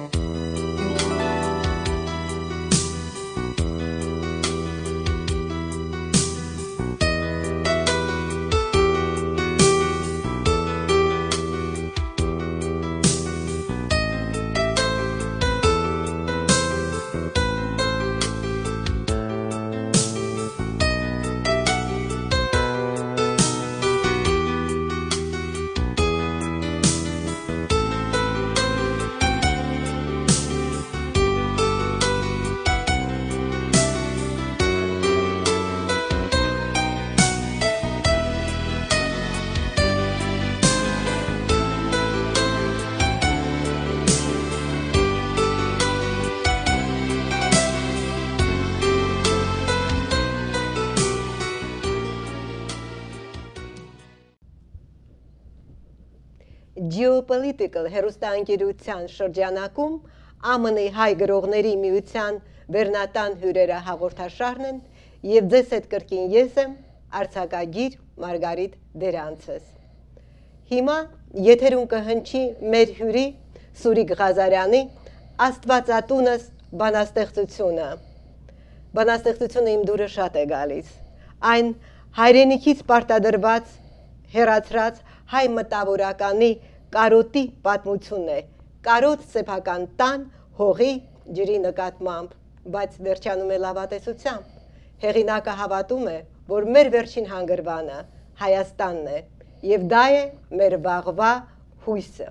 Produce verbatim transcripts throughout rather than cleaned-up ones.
Geopolitical հեռուստաընկերության շրջանակում Ա Մ Ն հայ գրողների միության վերնատան հյուրերը հաղորդաշարն են և ձեզ հետ կրկին ես եմ արձակագիր Մարգարիտ Դերանցես։ Հիմա եթերում կհնչի մեր հյուրի Սուրիկ Ղազարյանի Աստվածատունս բանաստեղծությունը։ Բանաստեղծությունը իմ դուրը շատ է գալիս։ Այն հայրենիքից պարտադրված հեռացրած հայ մտավորականի կարոտի պատմություն է, կարոտ սեփական տան, հողի, ջրի նկատմամբ, բայց վերջանում է լավատեսությամբ։ Հեղինակը հավատում է, որ մեր վերջին հանգրվանը Հայաստանն է, և դա է մեր վաղվա հույսը։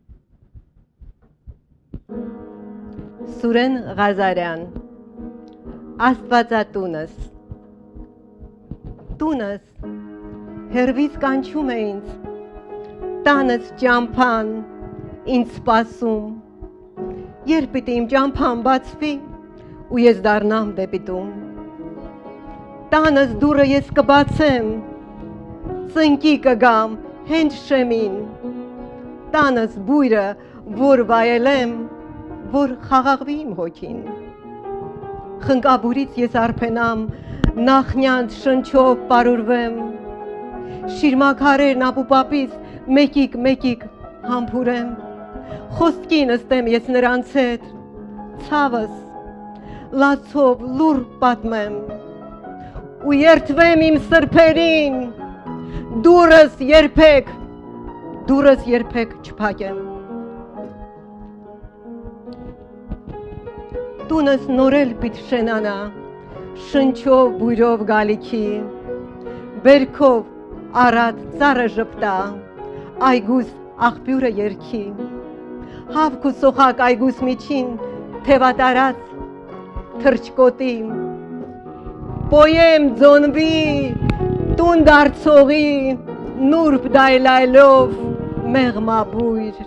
Սուրեն Ղազարյան, Աստվածատունս։ Տունս հեռվից կանչում է ինձ, տանս ճամփան ինձ սպասում, երբ պիտի իմ ճամփան բացվի ու ես դառնամ դեպի տուն։ Տանս դուռը ես կբացեմ, ծնկի կգամ հենց շեմին, տանս բույրը որ վայելեմ, որ խաղաղվի իմ հոգին։ Խնկաբուրից ես արփենամ, նախնյաց շնչով պարուրվեմ, շիրմաքարերն ապուպապից մեկիկ մեկիկ համբուրեմ, խոսքի նստեմ ես նրանց հետ, ցավս լացով լուր պատմեմ, ու երթվեմ իմ սրբերին, դուրս երբեք, դուրս երբեք չփակեմ։ Տունս նորել պիտ շենանա, շնչով բույրով գալիքի, բերքով առատ ծառը ժպտա, այգուս աղբյուրը երգի, հավք ու սոխակ այգուս միջին թևատարած թրջկոտի, պոյեմ ձոնվի տուն դարձողի նուրբ դայլայլով մեղմաբույր։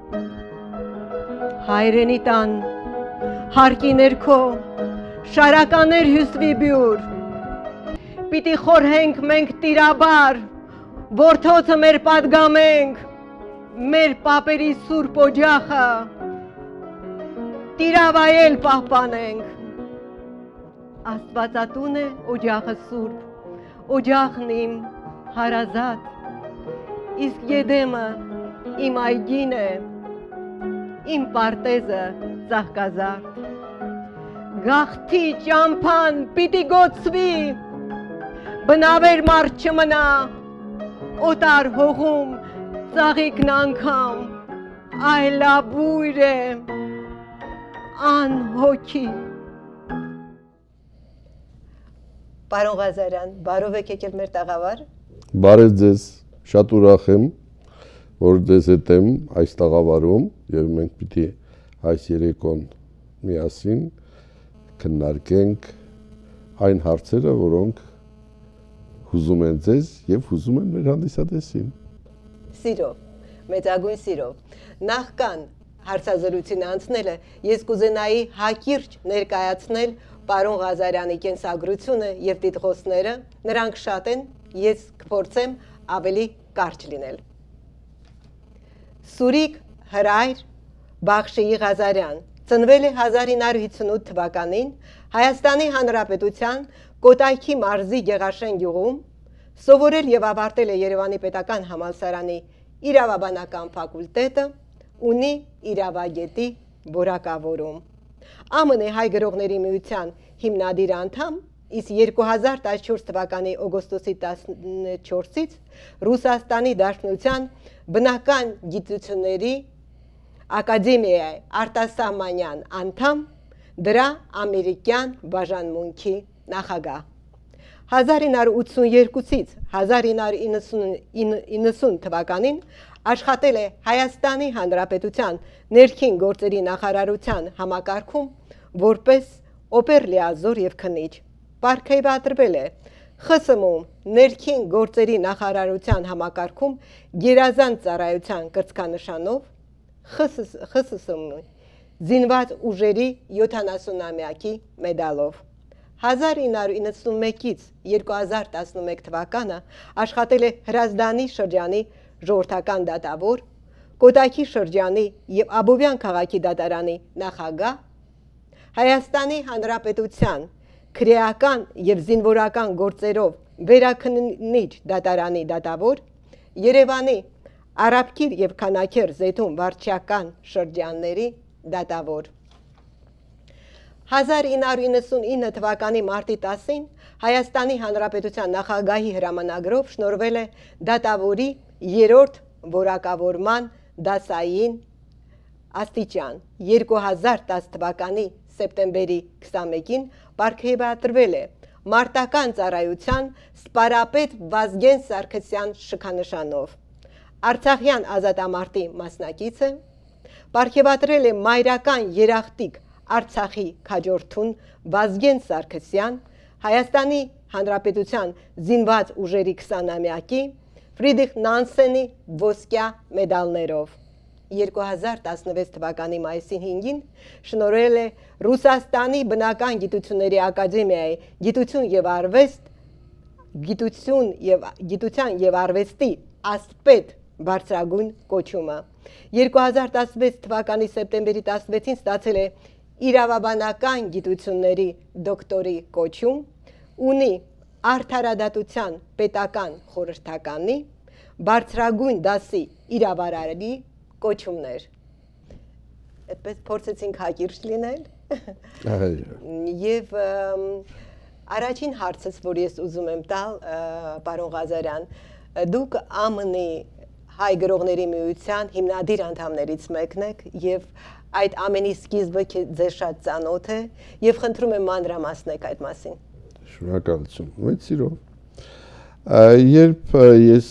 Հայրենի տան հարկի ներքո շարականներ հյուսվի բյուր, պիտի խորհենք մենք տիրաբար, որդոցը մեր պատգամենք, մեր պապերի սուրբ օջախը, տիրավայել պահպանենք։ Աստվածատուն է օջախը սուրբ, օջախն իմ հարազատ, իսկ եդեմը իմ այգին է, իմ պարտեզը ծաղկազարդ։ Գաղթի ճամփան պիտի գոցվի, բնավեր մարդ չմնա, օտար հողում ծաղիկն անգամ, այլաբույր է, անհոգի։ Պարոն Ղազարյան, բարով եք եկել մեր տաղավար։ Բարև ձեզ, շատ ուրախ եմ, որ ձեզ հետ եմ այս տաղավարում և մենք պիտի այս երեկոն միասին քննարկենք այն հարցերը, որոնք հուզում են ձեզ և հուզում են մեր հանդիսատեսին։ Սիրով, մեծագույն սիրով։ Նախքան հարցազրույցին անցնելը, ես կուզենայի հակիրճ ներկայացնել պարոն Ղազարյանի կենսագրությունը և տիտղոսները, նրանք շատ են, ես կփորձեմ ավելի կարճ լինել։ Սուրիկ Հրայր Բախշիի Ղազարյան ծնվել է հազար ինը հարյուր հիսունութ թվականին Հայաստանի Հանրապետության Կոտայքի մարզի Գեղաշեն գյուղում, սովորել և ավարտել է Երևանի պետական համալսարանի իրավաբանական ֆակուլտետը, ունի իրավագետի որակավորում։ Ա Մ Ն Հայ գրողների միության հիմնադիր անդամ, իսկ երկու հազար տասնչորս թվականի օգոստոսի տասնչորսից Ռուսաստանի Դաշնության բնական գիտությունների ակադեմիայի արտասահմանյան անդամ, դրա ամերիկյան բաժանմունքի նախագահ։ հազար ինը հարյուր ութսունյոթից հազար ինը հարյուր իննսուն թվականին աշխատել է Հայաստանի Հանրապետության ներքին գործերի նախարարության համակարգում որպես օպերլիազոր եւ քննիչ։ Պարգևատրվել է Խ Ս Մ-ում ներքին գործերի նախարարության համակարգում գերազանց ծառայության կրծքանշանով, Խ Ս Ս-ում զինված ուժերի յոթանասունամյակի մեդալով։ հազար ինը հարյուր իննսունմեկից երկու հազար տասնմեկ թվականը աշխատել է Հրազդանի շրջանի ժողովրդական դատավոր, Կոտայքի շրջանի եւ Աբովյան քաղաքի դատարանի նախագահ, Հայաստանի Հանրապետության քրեական եւ զինվորական գործերով վերաքննիչ դատարանի դատավոր, Երևանի Արաբկիր եւ Քանաքեր Զեյթուն վարչական շրջանների դատավոր։ հազար ինը հարյուր իննսունինը թվականի մարտի տասին Հայաստանի Հանրապետության նախագահի հրամանագրով շնորհվել է դատավորի երրորդ որակավորման դասային աստիճան։ երկու հազար տասը թվականի սեպտեմբերի քսանմեկին պարգևատրվել է մարտական ծառայության սպարապետ Վազգեն Սարգսյան շքանշանով։ Արցախյան ազատամարտի մասնակից է, պարգևատրել է մայրական երախտիկ Արցախի քաջորդուն Վազգեն Սարգսյան, Հայաստանի Հանրապետության զինված ուժերի քսանամյակի, Ֆրիդրիխ Նանսենի ոսկյա մեդալներով։ երկու հազար տասնվեց թվականի մայիսի հինգին շնորհել է Ռուսաստանի բնական գիտությունների ակադեմիայի գիտություն եւ արվեստ, գիտություն եւ գիտության եւ արվեստի ասպետ բարձրագույն կոչումը։ երկու հազար տասնվեց թվականի սեպտեմբերի տասնվեցին ստացել է իրավաբանական գիտությունների դոկտորի կոչում, ունի արդարադատության պետական խորհրդականի բարձրագույն դասի իրավարարի կոչումներ։ Այդպես փորձեցինք հակիրճ լինել։ Եվ առաջին հարցս, որ ես ուզում եմ տալ, պարոն Ղազարյան, դուք Ա Մ Ն-ի Հայ գրողների միության հիմնադիր անդամներից մեկն եք եւ այդ ամենի սկիզբը ձեզ շատ ծանոթ է եւ խնդրում եմ մանրամասնեք այդ մասին։ Շնորհակալություն։ Մեծ սիրով։ Երբ ես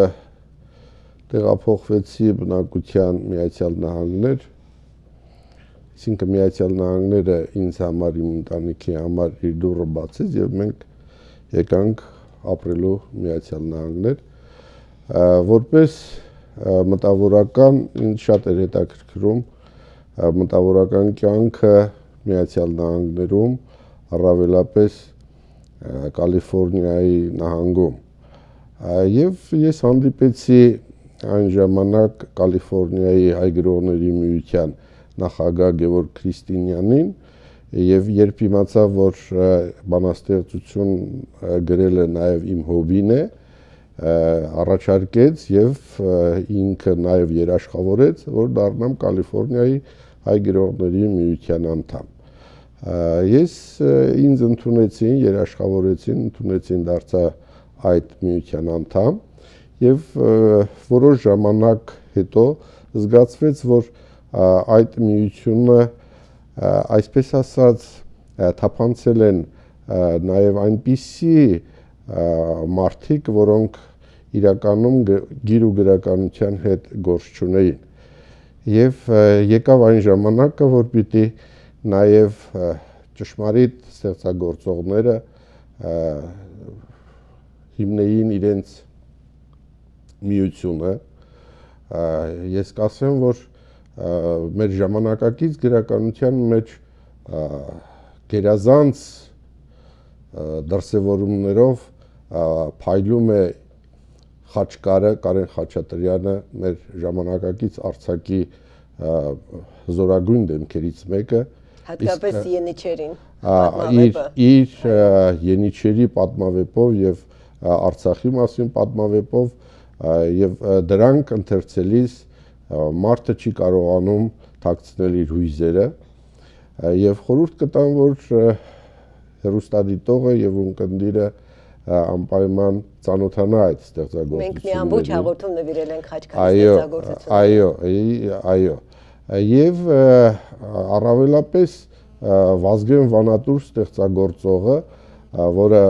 տեղափոխվեցի բնակության Միացյալ Նահանգներ, այսինքն Միացյալ Նահանգները ինձ համար, իմ ընտանիքի համար իր դուռը բացեց եւ մենք եկանք ապրելու Միացյալ Նահանգներ, որպես մտավորական ինձ շատ էր հետաքրքրում մտավորական կյանքը Միացյալ Նահանգներում, առավելապես Կալիֆոռնիայի նահանգում։ Եվ ես հանդիպեցի այն ժամանակ Կալիֆոռնիայի Հայ գրողների միության նախագահ Գևորգ Քրիստինյանին եւ երբ իմացա, որ բանաստեղծություն գրելը նաեւ իմ հոբին է, առաջարկեց եւ ինքը նաեւ երաշխավորեց, որ դառնամ Կալիֆոռնիայի Հայ գրողների միության անդամ։ Ես ինձ ընդունեցին, երաշխավորեցին, ընդունեցին դարձա այդ միության անդամ եւ որոշ ժամանակ հետո զգացվեց, որ այդ միությունը այսպես ասած թափանցել են նաեւ այնպիսի մարդիկ, որոնք իրականում գիր ու գրականության հետ գործ չունեին։ Եվ եկավ այն ժամանակը, որ պիտի նաև ճշմարիտ ստեղծագործողները հիմնեին իրենց միությունը։ Ես կասեմ, որ մեր ժամանակակից գրականության մեջ գերազանց դրսևորումներով փայլում է Խաչկարը, Կարեն Խաչատրյանը, մեր ժամանակակից արձակի զորագույն դեմքերից մեկը, հատկապես Յենիչերին, իր Յենիչերի պատմավեպով եւ Արցախի մասին պատմավեպով եւ դրանք ընթերցելիս մարդը չի կարողանում թաքցնել իր հույզերը եւ խորհուրդ կտամ, որ հեռուստադիտողը եւ ունկնդիրը անպայման ծանոթանա այդ ստեղծագործություններին։ Մենք մի ամբողջ հաղորդում նվիրել ենք Խաչքարի ստեղծագործություններին։ Այո, այո, այո։ Եվ առավելապես Վազգեն Վանատուր ստեղծագործողը, որը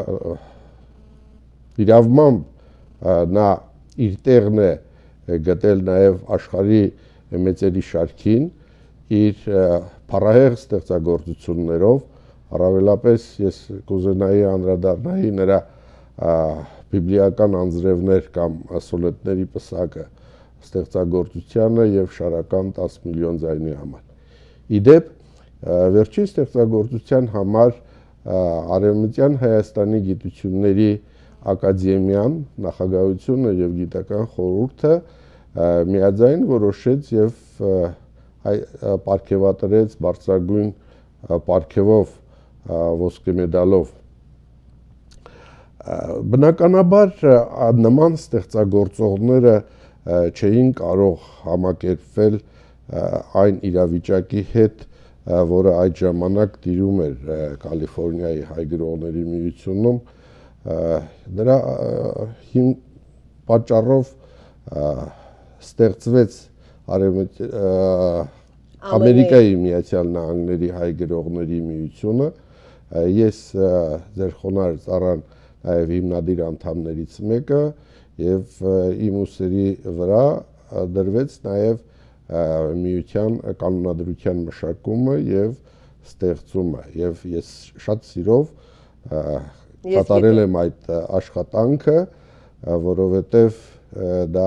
իրավմամբ նա իր տեղն է գտել նաև աշխարհի մեծերի շարքին, իր փառահեղ ստեղծագործություններով, առավելապես ես կուզենայի անդրադառնայի նրա բիբլիական անձրևներ կամ սոնետների պսակը ստեղծագործությանը եւ շարական տասը միլիոն ձայնի համար։ Իդեպ վերջին ստեղծագործության համար Արևմտյան Հայաստանի գիտությունների ակադեմիան, նախագահությունը եւ գիտական խորհուրդը միաձայն որոշեց եւ պարգևատրեց բարձրագույն պարգևով ոսկե մեդալով։ Բնականաբար նման ստեղծագործողները չէին կարող համակերպվել այն իրավիճակի հետ, որը այդ ժամանակ տիրում էր Կալիֆոռնիայի հայ գրողների միությունում, նրա հիմ պատճառով ստեղծվեց Ամերիկայի Միացյալ Նահանգների հայ գրողների միությունը։ Ես ձեր խոնարհ ծառան նաև հիմնադիր անդամներից մեկը եւ իմ ուսերի վրա դրվեց նաև միության կանոնադրության մշակումը եւ ստեղծումը եւ ես շատ սիրով կատարել եմ այդ աշխատանքը, որովհետեւ դա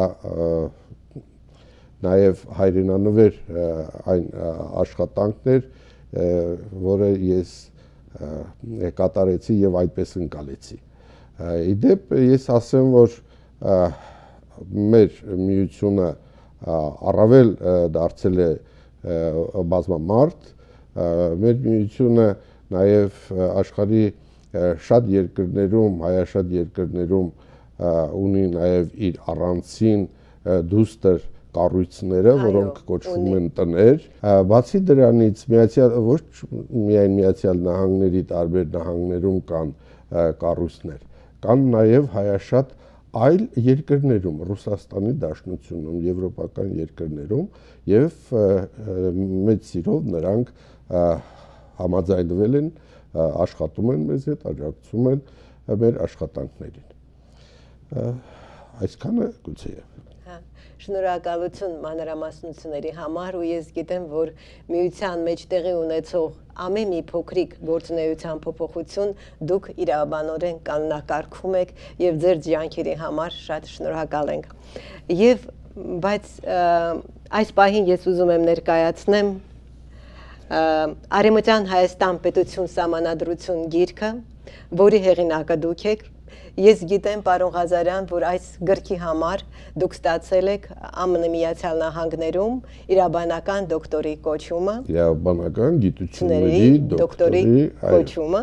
նաև հայրենանվեր այն աշխատանքն էր, որը ես կատարեցի եւ այդպես ընկալեցի։ Իդեպ ես ասեմ, որ մեր միությունը առավել դարձել է բազմամարդ, մեր միությունը նաև աշխարհի շատ երկրներում, հայաշատ երկրներում ունի նաև իր առանցին դուստր կառույցները, որոնք կոչվում են տներ։ Բացի դրանից միացյալ ոչ միայն Միացյալ Նահանգների տարբեր նահանգներում կան կառույցներ, կան նաև հայաշատ այլ երկրներում, Ռուսաստանի Դաշնությունում, եվրոպական երկրներում եւ մեծ սիրով նրանք համաձայնվել են, աշխատում են մեզ հետ, աջակցում են մեր աշխատանքներին։ Այսքանը գուցե է։ Շնորհակալություն մանրամասնությունների համար, ու ես գիտեմ, որ միության մեջ տեղի ունեցող ամեն մի փոքրիկ գործունեության փոփոխություն դուք իրավաբանորեն կանոնակարգում եք եւ ձեր ջանքերի համար շատ շնորհակալ ենք։ Եվ բայց այս պահին ես ուզում եմ ներկայացնեմ Արևմտյան Հայաստան պետություն սահմանադրություն գիրքը, որի հեղինակը դուք եք։ Ես գիտեմ, պարոն Ղազարյան, որ այս գրքի համար դուք ստացել եք ԱՄՆ Միացյալ Նահանգներում իրավաբանական դոկտորի կոչումը, իրավաբանական գիտությունների դոկտորի կոչումը։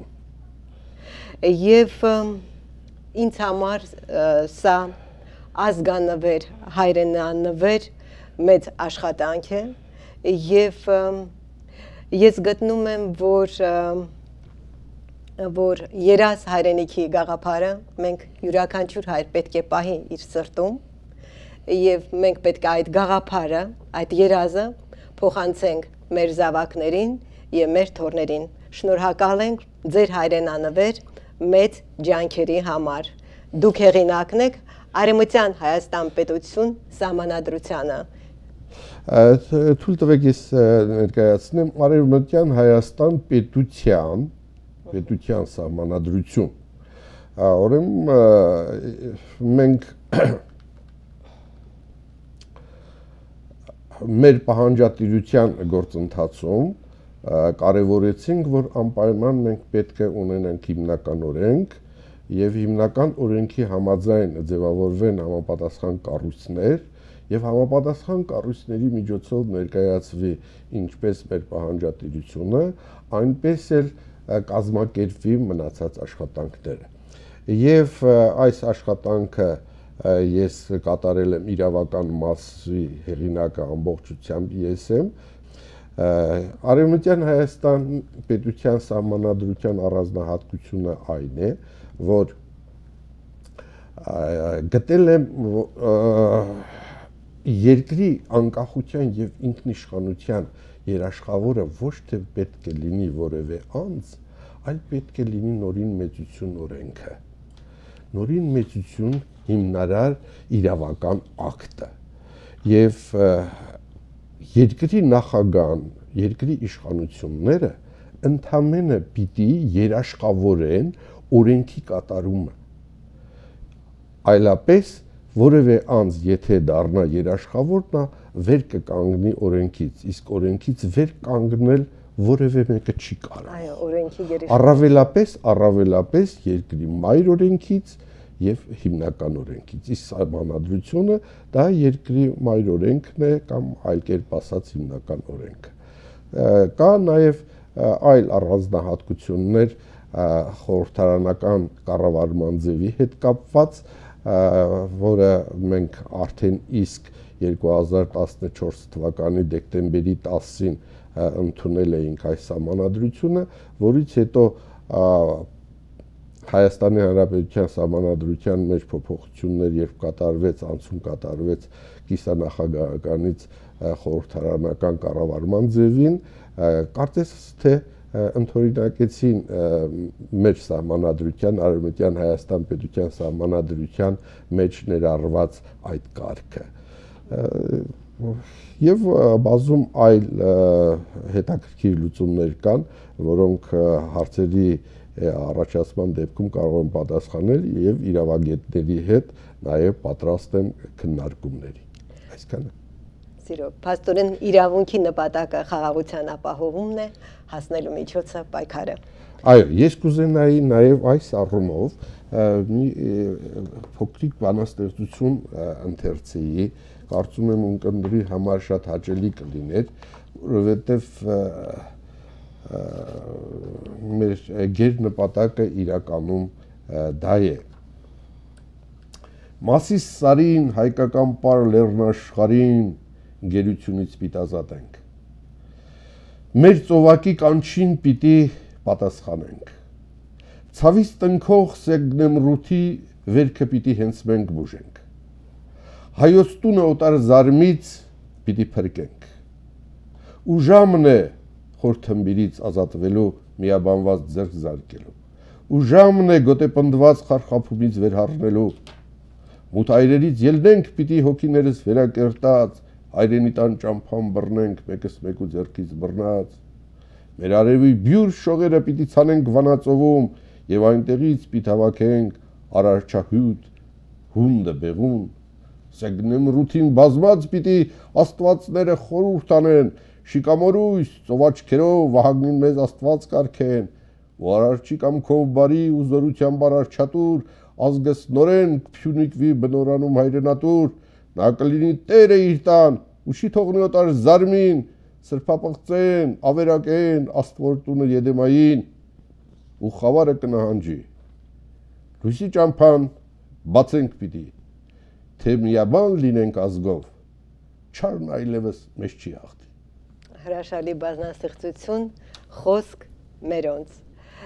Եվ ինձ համար սա ազգանվեր, հայրենանվեր մեծ աշխատանք է, եւ ես գտնում եմ, որ որ երազ հայրենիքի գաղափարը մենք յուրաքանչյուր հայր պետք է պահի իր սրտում եւ մենք պետք է այդ գաղափարը, այդ երազը փոխանցենք մեր զավակներին եւ մեր թորներին։ Շնորհակալ ենք ձեր հայրենանվեր մեծ ջանքերի համար։ Դուք հեղինակն եք Արևմտյան Հայաստան պետություն սահմանադրությանը։ Թույլ տվեք ես ներկայացնեմ Արևմտյան Հայաստան պետության պետության սահմանադրություն։ Ուրեմն մենք մեր պահանջատիրության գործընթացում կարևորեցինք, որ անպայման մենք պետք է ունենանք հիմնական օրենք եւ հիմնական օրենքի համաձայն ձևավորվեն համապատասխան կառույցներ եւ համապատասխան կառույցների միջոցով ներկայացվի ինչպես մեր պահանջատիրությունը, այնպես էլ կազմակերպվի մնացած աշխատանքները։ Եվ այս աշխատանքը ես կատարել եմ իրավական մասի հեղինակը ամբողջությամբ ես եմ, Արևմտյան Հայաստան պետության սահմանադրության առանձնահատկությունը այն է, որ գտել է երկրի անկախության եւ ինքնիշխանության երաշխավորը ոչ թե պետք է լինի որևէ անձ, այլ պետք է լինի նորին մեծություն օրենքը։ Նորին մեծություն հիմնարար իրավական ակտը եւ երկրի նախագահան, երկրի իշխանությունները ընդամենը պիտի երաշխավորեն օրենքի կատարումը։ Այլապես որևէ անձ եթե դառնա երաշխավոր, նա վեր կկանգնի օրենքից, իսկ օրենքից վեր կանգնել որևէ մեկը չի կարող։ Այո, օրենքի երաշխավորություն։ Առավելապես, առավելապես երկրի մայր օրենքից եւ հիմնական օրենքից։ Իսկ սահմանադրությունը դա երկրի մայր օրենքն է կամ այլ կերպ ասած հիմնական օրենքը։ Կա նաեւ այլ առանձնահատկություններ խորհրդարանական կառավարման ձևի հետ կապված, որը մենք արդեն իսկ երկու հազար տասնչորս թվականի դեկտեմբերի տասին ընդունել էինք այս սահմանադրությունը, որից հետո Հայաստանի Հանրապետության սահմանադրության մեջ փոփոխություններ երբ կատարվեց, անցում կատարվեց կիսանախագահականից խորհրդարանական կառավարման ձևին, կարծես թե ընդօրինակեցին մեր սահմանադրության, Արևմտյան Հայաստան պետության սահմանադրության մեջ ներառված այդ կարգը։ Եվ բազում այլ հետաքրքիր լուծումներ կան, որոնք հարցերի առաջացման դեպքում կարող են պատասխանել եւ իրավագետների հետ նաեւ պատրաստ են քննարկումների։ Այսքանը։ Սիրո, փաստորեն իրավունքի նպատակը խաղաղության ապահովումն է, հասնելու միջոցը պայքարը։ Այո, ես կուզենայի նաեւ այս առումով մի փոքրիկ բանաստեղծություն ընթերցեի, կարծում եմ ունկնդրի համար շատ հաճելի կլիներ, որովհետեւ մեր գեր նպատակը իրականում դա է։ Մասիս սարին, հայկական պար լեռնաշխարհին գերությունից պիտի ազատենք։ Մեր ծովակի կանչին պիտի պատասխանենք։ Ցավից տնքող Սեգնեմրութի վերքը պիտի հենց մենք բուժենք։ Հայոց տունը օտար զարմից պիտի փրկենք։ Ու ժամն է խորթմբիրից ազատվելու միաբանված ձեռք զարկելու։ Ու ժամն է գոտեպնդված խարխափումից վերհառնելու։ Մութ այրերից ելնենք պիտի հոգիներս վերակերտած, հայրենի տան ճամփան բռնենք մեկս մեկու ձեռքից բռնած։ Մեր արևի բյուր շողերը պիտի ցանենք վանածովում եւ այնտեղից պիտի հավաքենք արարչահյուտ հունդը բեղուն։ Սեգնեմրութին բազմած պիտի աստվածները խորհուրդ անեն, շիկամորույս ծովածքերով վահագնին մեզ աստված կարգեն, ու արարչի կամքով բարի ու զորությամբ արարչատուր, ազգս նորեն փյունիկվի բնորանում հայրենատուր, նա կլինի տերը իր տան, ու չի թողնի օտար զարմին, սրբապղծեն, ավերակեն, աստվոր տունը Եդեմային, ու խավարը կնահանջի։ Լույսի ճամփան բացենք պիտի, թե միաբան լինենք ազգով, չարն այլևս մեզ չի հաղթի։ Հրաշալի բանաստեղծություն, խոսք մերոնց։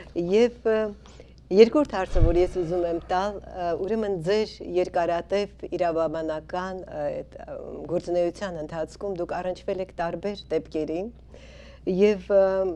Եվ երկրորդ հարցը, որ ես ուզում եմ տալ, ուրեմն ձեր երկարատև իրավաբանական գործունեության ընթացքում դուք առնչվել եք տարբեր դեպքերի եւ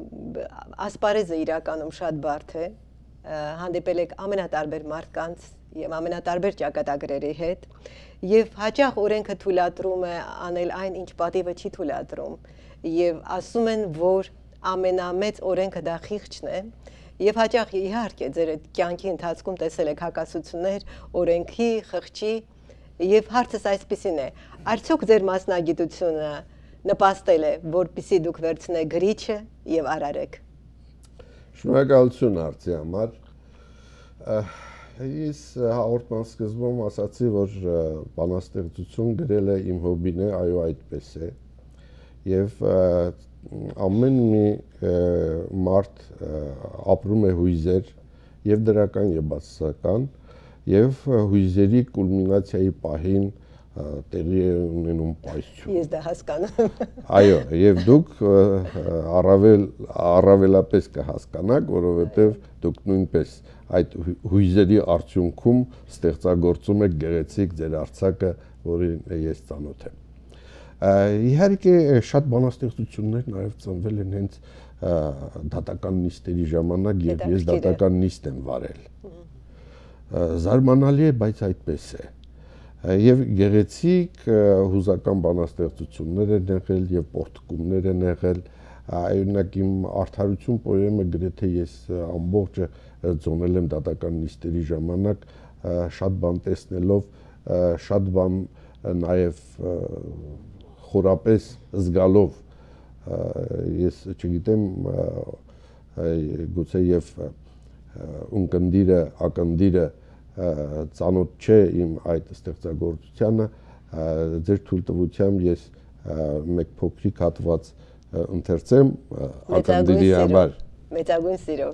ասպարեզը իրականում շատ բարդ է, հանդիպել եք ամենատարբեր մարդկանց եւ ամենատարբեր ճակատագրերի հետ եւ հաճախ օրենքը թույլատրում է անել այն, ինչ պատիվը չի թույլատրում եւ ասում են, որ ամենամեծ օրենքը դա խիղճն է եւ հաճախ իհարկե ձեր կյանքի ընթացքում տեսել եք հակասություններ օրենքի, խղճի եւ հարցս այսպեսին է. արդյոք ձեր մասնագիտությունը նպաստել է, որպեսզի դուք վերցնեք գրիչը եւ արարեք։ Շնորհակալություն հարցի համար։ Ես հաղորդման սկզբում ասացի, որ բանաստեղծություն գրելը իմ հոբին է, այո, այդպես է։ Եվ ամեն մի մարդ ապրում է հույզեր, եւ դրական եւ բացասական, եւ հույզերի կուլմինացիայի պահին տեղի է ունենում պայթյուն։ Ես դա հասկանում։ Այո, եւ դուք առավել առավելապես կհասկանաք, որովհետեւ դուք նույնպես այդ հույզերի արդյունքում ստեղծագործում եք գեղեցիկ ձեր արձակը, որին ես ծանոթ եմ։ Իհարկե շատ բանաստեղծություններ նաև ծնվել են հենց դատական նիստերի ժամանակ, եւ ես դատական նիստ եմ վարել։ Զարմանալի է, բայց այդպես է։ Եվ գեղեցիկ հուզական բանաստեղծություններ են եղել եւ պորտկումներ են եղել, օրինակ իմ Արդարություն պոեմը գրեթե ես ամբողջը ձոնել եմ դատական նիստերի ժամանակ, շատ բան տեսնելով, շատ բան նաեւ խորապես զգալով, ես չգիտեմ, գուցե եւ ունկնդիրը, ակնդիրը ծանոթ չէ իմ այդ ստեղծագործությանը, ձեր թույլտվությամբ ես մեկ փոքրիկ հատված ընթերցեմ ակնդիրի համար։ Մեծագույն սիրով։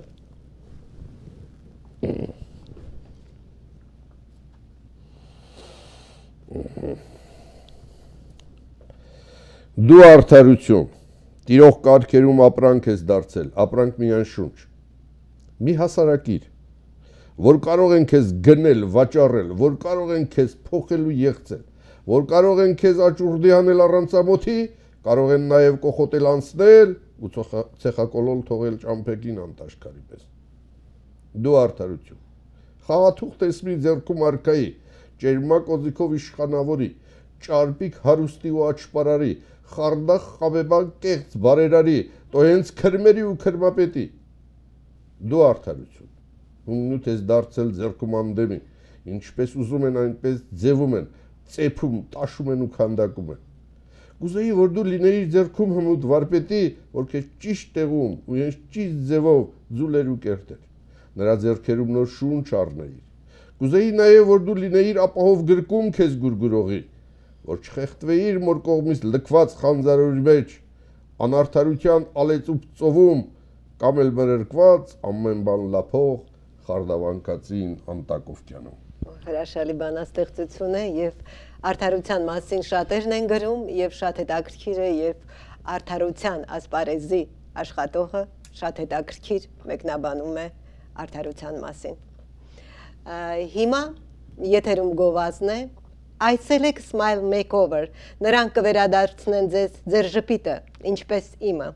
Դու արդարություն, տիրող կարգերում ապրանք ես դարձել, ապրանք միայն շունչ, մի հասարակիր, որ կարող են քեզ գնել, վաճառել, որ կարող են քեզ փոխել ու եղծել, որ կարող են քեզ աճուրդի անել առանց ամոթի, կարող են նաև կոխոտել անցնել ու ցեխակոլոլ թողել ճամփեգին անտաշկարի պես։ Դու արդարություն, խաղաթուղթ ես մի ձեռքում արքայի, ջերմակ օձիքով իշխանավորի, ճարպիկ հարուստի ու աչպարարի, խարդախ խաբեբան կեղծ բարերարի, տո հենց քրմերի ու քրմապետի։ Դու արդարություն, ումնուտ ես դարձել ձեռքում անդեմի, ինչպես ուզում են, այնպես ձևում են, ծեփում, տաշում են ու քանդակում են։ Կուզեի, որ դու լինեիր ձեռքում հմուտ վարպետի, որ քեզ ճիշտ տեղում ու հենց ճիշտ ձևով ձուլեր ու կերտեր, նրա ձեռքերում նոր շունչ առնեիր։ Կուզեի նաև, որ դու լինեիր ապահով գրկում քեզ գուրգուրողի, որ չխեղդվեիր մոր կողմից լքված խանձարորի մեջ, անարդարության ալեցուպ ծովում, կամ էլ մրրկված ամեն բան լափող խարդավանկացին Անտակովկյանում։ Հրաշալի բանաստեղծություն է եւ արդարության մասին շատերն են գրում եւ շատ հետաքրքիր է եւ արդարության ասպարեզի աշխատողը շատ հետաքրքիր մեկնաբանում է արդարության մասին։ Հիմա եթերում գովազդն է, այցելեք Smile Makeover, նրանք կվերադարձնեն ձեզ ձեր ժպիտը, ինչպես իմը։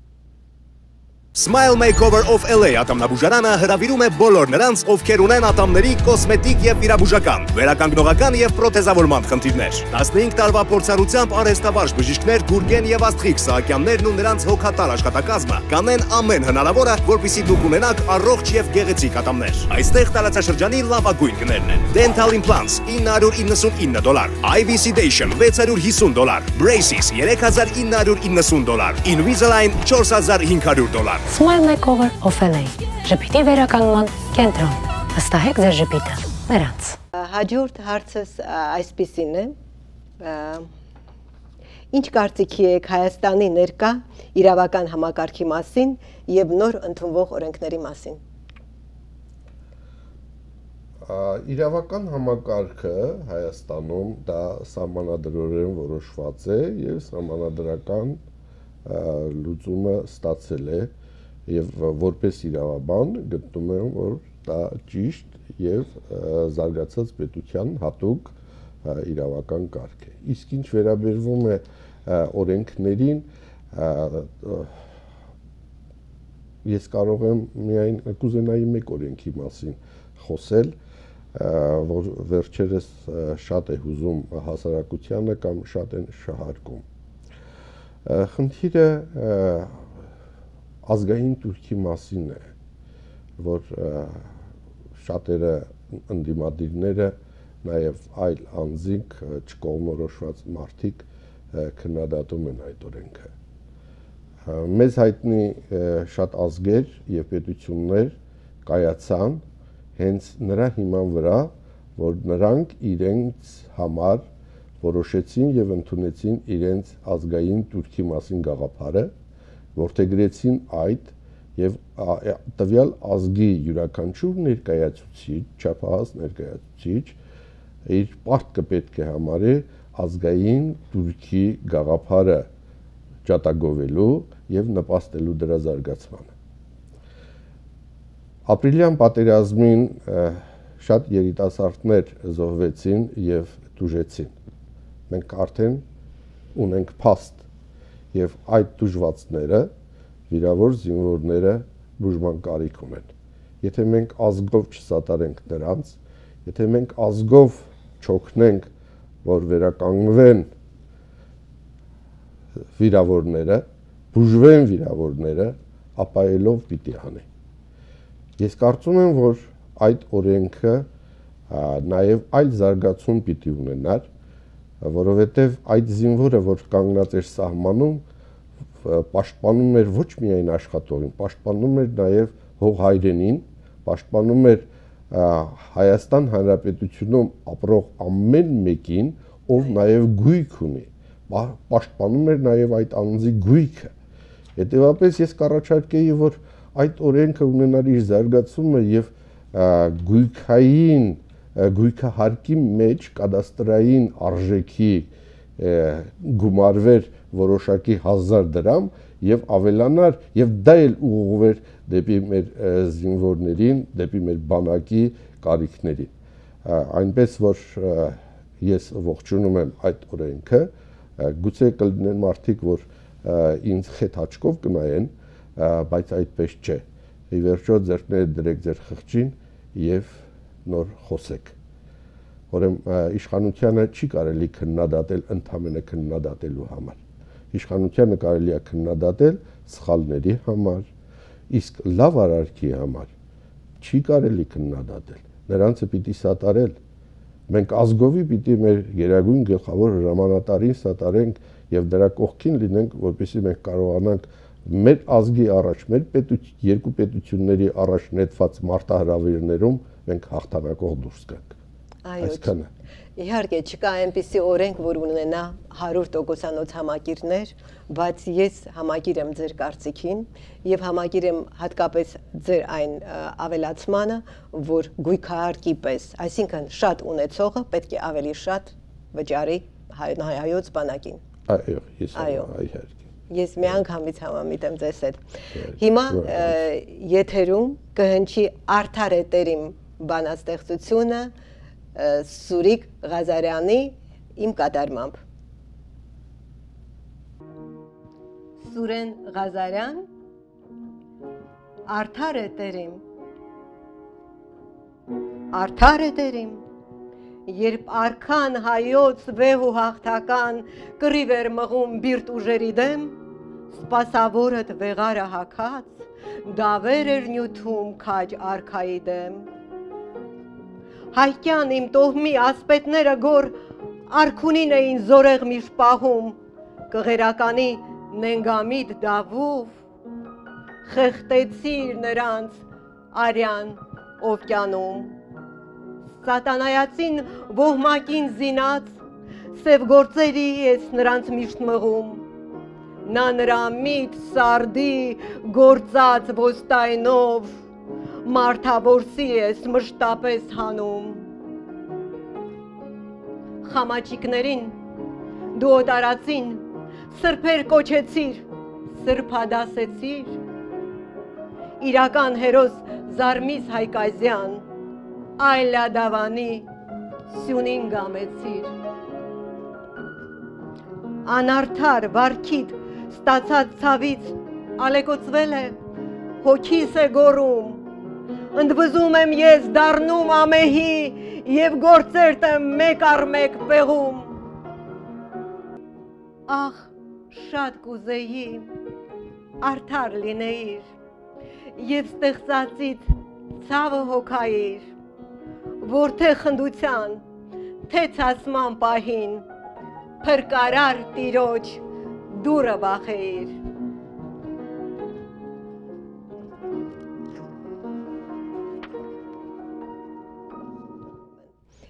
Smile Makeover of L A ատամնաբուժարանը հրավիրում է բոլոր նրանց, ովքեր ունեն ատամների կոսմետիկ եւ վիրաբուժական, վերականգնողական եւ պրոթեզավորման խնդիրներ։ տասնհինգ տարվա փորձառությամբ արհեստաբաշխ բժիշկներ Գուրգեն եւ Աստղիկ Սահակյաններն ու նրանց հոգատար աշխատակազմը կանեն ամեն հնարավորը, որպեսզի դուք ունենաք առողջ եւ գեղեցիկ ատամներ։ Այստեղ տարածաշրջանի լավագույն գներն են։ Dental implants ինը հարյուր իննսունինը դոլար, I V sedation վեց հարյուր հիսուն դոլար, braces երեք հազար ինը հարյուր իննսուն դոլար, Invisalign չորս հազար հինգ հարյուր դոլար։ Smile Makeover of L A ժպիտի վերականգնման կենտրոն։ Վստահեք ձեր ժպիտը նրանց։ Հաջորդ հարցս այսպիսին է. Ինչ կարծիքի եք Հայաստանի ներկա իրավական համակարգի մասին եւ նոր ընդունվող օրենքների մասին։ Իրավական համակարգը Հայաստանում դա սահմանադրորեն որոշված է եւ սահմանադրական լուծումը ստացել է եւ որպես իրավաբան գտնում եմ, որ դա ճիշտ եւ զարգացած պետության հատուկ իրավական կարգ է։ Իսկ ինչ վերաբերվում է օրենքներին, ես կարող եմ միայն կուզենայի մեկ օրենքի մասին խոսել, որ վերջերս շատ է հուզում հասարակությանը կամ շատ են շահարկում։ Խնդիրը ազգային турքի մասին է, որ շատերը ընդդիմադիրները, նաև այլ անձինք, չկողմնորոշված մարդիկ քննադատում են այդ օրենքը։ Մեզ հայտնի շատ ազգեր եւ պետություններ կայացան հենց նրա հիման վրա, որ նրանք իրենց համար որոշեցին եւ ընդունեցին իրենց ազգային турքի մասին գաղափարը, որդեգրեցին այդ եւ տվյալ ազգի յուրաքանչյուր ներկայացուցիչ, չափահաս ներկայացուցիչ իր պարտքը պետք է համարի ազգային Թուրքի գաղափարը ջատագովելու եւ նպաստելու դրա զարգացմանը։ Ապրիլյան պատերազմին շատ երիտասարդներ զոհվեցին եւ տուժեցին։ Մենք արդեն ունենք փաստ եւ այդ տուժվածները վիրավոր զինվորները բուժման կարիք ունեն։ Եթե մենք ազգով չսատարենք նրանց, եթե մենք ազգով չօգնենք, որ վերականգնվեն վիրավորները, բուժվեն վիրավորները, ապա ելով պիտի անեն։ Ես կարծում եմ, որ այդ օրենքը նաև այլ զարգացում պիտի ունենար, որովհետև այդ զինվորը, որ կանգնած էր սահմանում, պաշտպանում էր ոչ միայն աշխատողին, պաշտպանում էր նաև հողհայրենին, պաշտպանում էր Հայաստան Հանրապետությունում ապրող ամեն մեկին, ով նաև գույք ունի, պաշտպանում էր նաև այդ անձի գույքը։ Հետևաբար ես կառաջարկեի, որ այդ օրենքը ունենար իր զարգացումը եւ գույքային գույքահարկի մեջ կադաստրային արժեքի գումարվեր որոշակի հազար դրամ եւ ավելանար եւ դա էլ ուղղվեր դեպի մեր զինվորներին, դեպի մեր բանակի կարիքներին։ Այնպես որ ես ողջունում եմ այդ օրենքը, գուցե կլինեն մարդիկ, որ ինձ խեթ աչքով կնայեն, բայց այդպես չէ։ Ի վերջո ձեռքները դրեք ձեր խղճին եւ նոր խոսեք։ Ուրեմն իշխանությանը չի կարելի քննադատել ընդամենը քննադատելու համար։ Իշխանությանը կարելի է քննադատել սխալների համար, իսկ լավ արարքի համար չի կարելի քննադատել։ Նրանցը պիտի սատարել։ Մենք ազգովի պիտի մեր գերագույն գլխավոր հրամանատարին սատարենք եւ դրա կողքին լինենք, որպեսզի մենք կարողանանք մեր ազգի առաջ, մեր պետություն, երկու պետությունների առաջ նետված մարտահրավերներում մենք հաղթանակող դուրս գանք։ Այսքանը։ Իհարկե չկա այնպիսի օրենք, որ ունենա հարյուր տոկոսանոց համակիրներ, բայց ես համակիր եմ ձեր կարծիքին եւ համակիր եմ հատկապես ձեր այն ավելացմանը, որ գույքահարկի պես, այսինքն շատ ունեցողը պետք է ավելի շատ վճարի հայոց բանակին։ Այո, ես իհարկե։ Ես միանգամից համամիտ եմ ձեզ հետ։ Հիմա եթերում կհնչի Արդար է տերիմ բանաստեղծությունը Սուրիկ Ղազարյանի իմ կատարմամբ։ Սուրեն Ղազարյան, Արդար է տերիմ, Արդար է տերիմ, երբ արքան հայոց վեհ ու հաղթական կռիվ էր մղում բիրտ ուժերի դեմ, սպասավորդ վեղարը հագած, դավեր էր նյութում քաջ արքայի դեմ։ Հայկյան իմ տոհմի ասպետները գոր արքունին էին զորեղ միշտ պահում, կղերականի նենգամիտ դավով, խեղտեցիր նրանց արյան օվկիանում։ Սատանայացին ոհմակին զինած, սև գործերի ես նրանց միշտ մղում, նա նրա միտ սարդի գործած ոստայնով, մարդավորսի ես մշտապես հանում։ Խամաչիկներին դու օտարացին, սրբեր կոչեցիր, սրբադասեցիր, իրական հերոս Զարմիս Հայկազյան, այլադավանի սյունին գամեցիր։ Անարդար վարքիդ ստացած ցավից ալեկոծվել է, հոգիս է գոռում, ընդվզում եմ ես դառնում ամեհի եւ գործերտ եմ մեկ առ մեկ պեղում։ Ախ, շատ կուզեի արդար լինեիր եւ ստեղծածից ցավը հոգայիր, որ թե խնդության, թե ցասման պահին փրկարար տիրոջ դուրը բախեիր։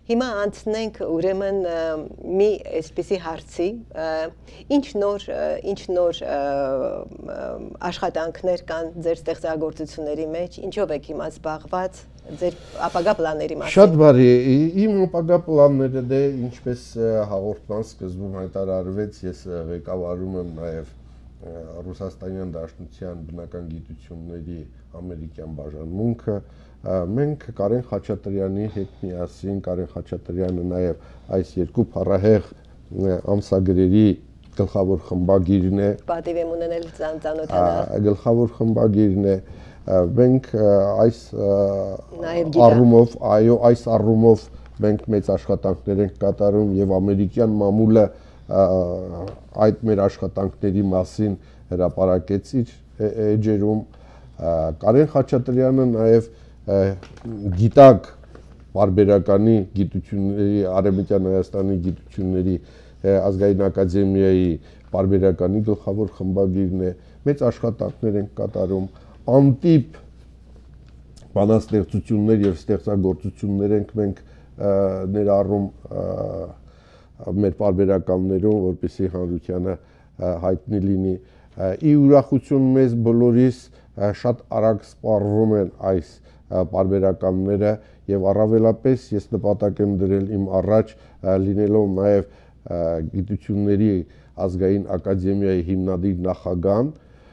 Հիմա անցնենք ուրեմն մի այսպիսի հարցի, ինչ նոր ինչ նոր աշխատանքներ կան ձեր ստեղծագործությունների մեջ, ինչով եք հիմա զբաղված, ձեր ապագա պլանների մասին։ Շատ բարի, իմ ապագա պլանները դե ինչպես հաղորդման սկզբում հայտարարվեց, ես ղեկավարում եմ նաև Ռուսաստանյան Դաշնության բնական գիտությունների ամերիկյան բաժանմունքը։ Մենք Կարեն Խաչատրյանի հետ միասին, Կարեն Խաչատրյանը նաև այս երկու փառահեղ ամսագրերի գլխավոր խմբագիրն է։ Պատիվ եմ ունենել ծանոթանալ։ Գլխավոր խմբագիրն է։ Մենք այս առումով, այո, այս առումով մենք մեծ աշխատանքներ ենք կատարում եւ ամերիկյան մամուլը այդ մեր աշխատանքների մասին հրապարակեց իր էջերում։ Կարեն Խաչատրյանը նաև գիտակ բարբերականի գիտությունների Արևմտյան Հայաստանի գիտությունների ազգային ակադեմիայի բարբերականի գլխավոր խմբագիրն է, մեծ աշխատանքներ ենք կատարում, անտիպ բանաստեղծություններ եւ ստեղծագործություններ ենք մենք ներառում մեր բարբերականներում, որպեսզի հանրությանը հայտնի լինի։ Ի ուրախություն մեզ բոլորիս շատ արագ սպառվում են այս բարբերականները եւ առավելապես ես նպատակ եմ դրել իմ առաջ լինելով նաեւ գիտությունների ազգային ակադեմիայի հիմնադիր նախագահ,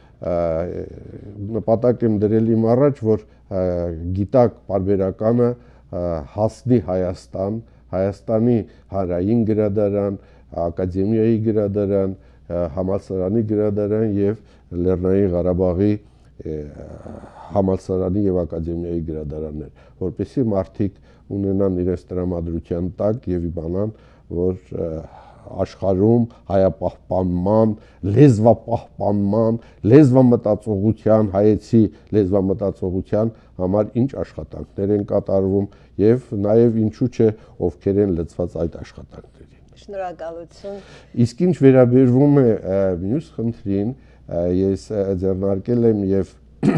նպատակ եմ դրել իմ առաջ, որ գիտակ բարբերականը հասնի Հայաստան, Հայաստանի հանրային գրադարան, ակադեմիայի գրադարան, համալսարանի գրադարան եւ Լեռնային Ղարաբաղի համալսարանի եւ ակադեմիայի գրադարաններ, որպեսզի մարդիկ ունենան իրենց տրամադրության տակ եւ իմանան, որ աշխարհում հայապահպանման, լեզվապահպանման, լեզվամտածողության, հայեցի լեզվամտածողության համար ինչ աշխատանքներ են կատարվում եւ նաեւ ինչու՞ չէ ովքեր են լծված այդ աշխատանքներին։ Շնորհակալություն։ Իսկ ինչ վերաբերվում է մյուս խնդրին, ես ձեռնարկել եմ եւ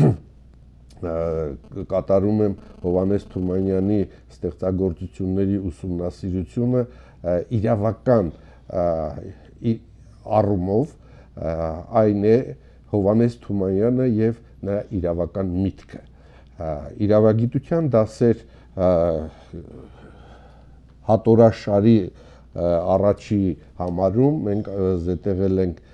կատարում եմ Հովհաննես Թումանյանի ստեղծագործությունների ուսումնասիրությունը իրավական առումով, այն է Հովհաննես Թումանյանը եւ նրա իրավական միտքը։ Իրավագիտության դասեր հատորաշարի առաջի համարում մենք զետեղել ենք